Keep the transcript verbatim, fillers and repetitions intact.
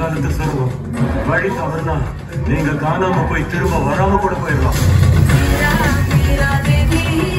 காலத்து சொர்க்கம். வழி தவறுனா நீங்க காணாம போய் திரும்ப வராம கூட போயிடலாம்.